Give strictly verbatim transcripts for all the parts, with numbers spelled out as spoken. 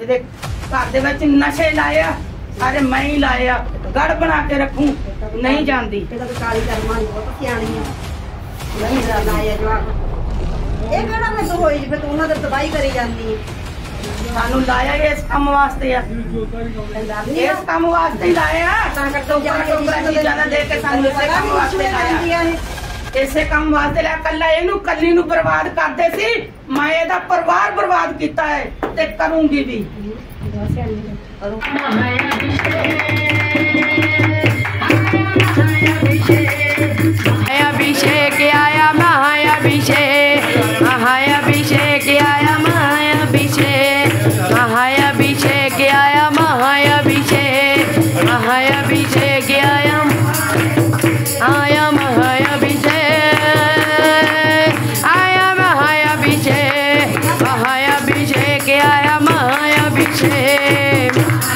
ਇਹਦੇ ਘਰ ਦੇ ਵਿੱਚ ਨਸ਼ੇ ਲਾਇਆ ਸਾਰੇ ਮੈਂ ਹੀ ਲਾਇਆ ਗੜ ਬਣਾ ਕੇ ਰੱਖੂ ਨਹੀਂ ਜਾਂਦੀ ਇਹਦਾ ਤਾਂ ਕਾਲੀ ਕਰਮਾਂ ਦੀ ਬਹੁਤ ਸਿਆਣੀ ਆ ਨਹੀਂ ਲਾਇਆ ਜਵਾਕ ਇਹ ਕਿਹੜਾ ਮੈਂ ਤੂੰ ਹੋਈ ਜਿਵੇਂ ਤੂੰ ਉਹਨਾਂ ਦੀ ਦਵਾਈ ਕਰੀ ਜਾਂਦੀ ਸਾਨੂੰ ਲਾਇਆ ਇਸ ਕੰਮ ਵਾਸਤੇ ਆ ਇਸ ਕੰਮ ਵਾਸਤੇ ਹੀ ਲਾਇਆ ਤਾਂ ਕਰਕੇ ਜਿਆਦਾ ਦੇ ਕੇ ਸਾਨੂੰ ਇਸੇ ਕੰਮ ਵਾਸਤੇ ਲਾਇਆ ਇਸੇ ਕੰਮ ਵਾਸਤੇ ਲਿਆ ਕੱਲਾ ਇਹਨੂੰ ਕੱਲੀ ਨੂੰ ਬਰਬਾਦ ਕਰਦੇ ਸੀ ਮੈਂ ਇਹਦਾ ਪਰਿਵਾਰ ਬਰਬਾਦ ਕੀਤਾ ਹੈ ਤੇ ਕਰੂੰਗੀ ਵੀ अभिषेक आया महाअभिषेक महाअभिषेक आया महाअभिषेक महाअभिषेक आया महाअभिषेक महाअभिषेक आया आया महाअभिषेक आया महाअभिषेक महाअभिषेक आया महाअभिषेक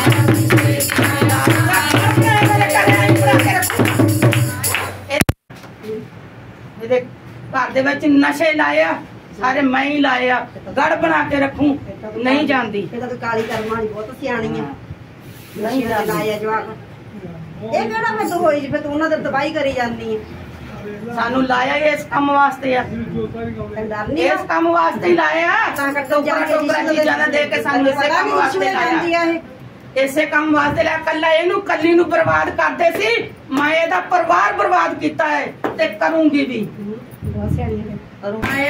ਇਹਦੇ ਘਰ ਦੇ ਵਿੱਚ ਨਸ਼ੇ ਲਾਇਆ ਸਾਰੇ ਮੈਂ ਹੀ ਲਾਇਆ ਗੜ ਬਣਾ ਕੇ ਰੱਖੂ ਨਹੀਂ ਜਾਂਦੀ ਇਹਦਾ ਤਾਂ ਕਾਲੀ ਕਰਮਾਂ ਦੀ ਬਹੁਤ ਸਿਆਣੀ ਆ ਨਹੀਂ ਲਾਇਆ ਜਵਾਕ ਇਹ ਕਿਹੜਾ ਮੈਂ ਤੂੰ ਹੋਈ ਜਿਵੇਂ ਤੂੰ ਉਹਨਾਂ ਦੀ ਦਵਾਈ ਕਰੀ ਜਾਂਦੀ ਸਾਨੂੰ ਲਾਇਆ ਇਸ ਕੰਮ ਵਾਸਤੇ ਆ ਇਸ ਕੰਮ ਵਾਸਤੇ ਹੀ ਲਾਇਆ ਤਾਂ ਕਰਕੇ ਜਿਆਦਾ ਦੇ ਕੇ ਸਾਨੂੰ ਇਸੇ ਕੰਮ ਵਾਸਤੇ ਲਾਇਆ ਇਸੇ ਕੰਮ ਵਾਸਤੇ ਲਿਆ ਕੱਲਾ ਇਹਨੂੰ ਕੱਲੀ ਨੂੰ ਬਰਬਾਦ ਕਰਦੇ ਸੀ ਮੈਂ ਇਹਦਾ ਪਰਿਵਾਰ ਬਰਬਾਦ ਕੀਤਾ ਹੈ ਤੇ ਕਰੂੰਗੀ ਵੀ ਬਹੁਤ ਸਿਆਣੀ ਹੈ ਕਰੂੰ ਆਇਆ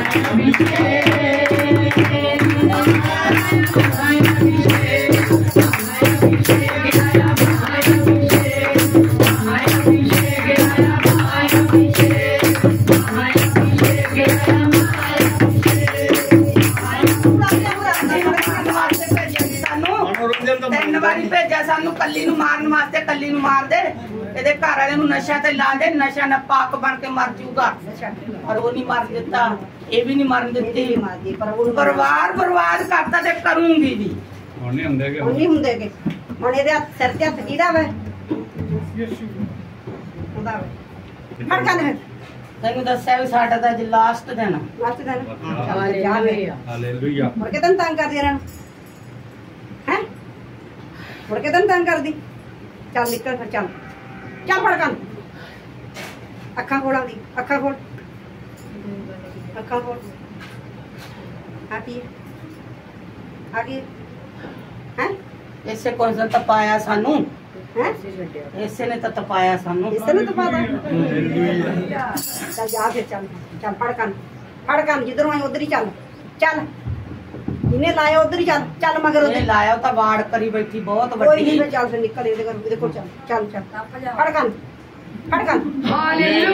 ਤਿੰਨ ਵਾਰੀ ਭੇਜਿਆ ਸਾਨੂੰ ਕੱਲੀ ਨੂੰ ਮਾਰਨ ਵਾਸਤੇ ਕੱਲੀ ਨੂੰ ਮਾਰ ਦੇ ਇਹਦੇ ਘਰ ਵਾਲੇ ਨੂੰ ਨਸ਼ਾ ਤੇ ਲਾ ਦੇ ਨਸ਼ਾ ਨਾ ਪਾਕ ਬਣ ਕੇ ਮਰ ਜਾਊਗਾ ਪਰ ਉਹ ਨਹੀਂ ਮਰਨ ਦਿੱਤਾ ਇਹ ਵੀ ਨਹੀਂ ਮਰਨ ਦਿੱਤੀ ਪਰਿਵਾਰ ਬਰਬਾਦ ਕਰਤਾ ਤੇ ਕਰੂੰਗੀ ਵੀ ਹੁਣ ਨਹੀਂ ਹੁੰਦੇ ਹੁਣ ਨਹੀਂ ਹੁੰਦੇ ਹੁਣ ਇਹਦੇ ਸਿਰ ਤੇ ਹੱਥ ਕਿਹਦਾ ਵੇ ਹੁੰਦਾ ਵੇ ਫੜ ਕੰਨ ਤੈਨੂੰ ਦੱਸਿਆ ਵੀ ਸਾਡਾ ਤਾਂ ਅੱਜ ਲਾਸਟ ਦਿਨ ਲਾਸਟ ਦਿਨ ਹਾਲੇਲੂਇਆ ਹਾਲੇਲੂਇਆ ਮੁੜ ਕੇ ਤੈਨੂੰ ਤੰਗ ਕਰਦੀ ਇਹਨਾਂ ਨੂੰ ਹੈ ਮੁੜ ਕੇ ਤੈਨੂੰ ਤੰਗ ਕਰਦੀ ਚੱਲ ਨਿਕਲ ਫਿਰ ਚੱਲ ਚੱਲ ਫੜ ਕੰਨ ਅੱਖਾਂ ਖੋਲ ਆਉਂਦੀ ਅੱਖਾਂ ਖੋਲ ਅੱਖਾਂ ਖੋਲ ਆ ਕੀ ਆ ਕੀ ਹੈ ਇਸੇ ਕੋਈ ਤਾਂ ਤਪਾਇਆ ਸਾਨੂੰ ਹੈ ਇਸੇ ਨੇ ਤਾਂ ਤਪਾਇਆ ਸਾਨੂੰ ਇਸੇ ਨੇ ਤਪਾਦਾ ਚੱਲ ਜਾ ਫਿਰ ਚੱਲ ਚੱਲ ਫੜ ਕੰਨ ਫੜ ਕੰਨ ਜਿੱਧਰੋਂ ਆਈ ਉਧਰ ਹੀ ਚੱਲ ਚੱਲ ਇਹਨੇ ਲਾਇਆ ਉਧਰ ਹੀ ਚੱਲ ਚੱਲ ਮਗਰ ਉਹਦੇ ਲਾਇਆ ਤਾਂ ਵਾੜ ਕਰੀ ਬੈਠੀ ਬਹੁਤ ਵੱਡੀ ਨਹੀਂ ਚੱਲ ਫਿਰ ਨਿਕਲ ਇਹਦੇ ਘਰ ਇਹਦੇ ਕੋਲ ਚੱਲ ਚੱਲ ਚੱਲ ਫੜ ਕੰਨ ਫੜ ਕੰਨ हालेलुया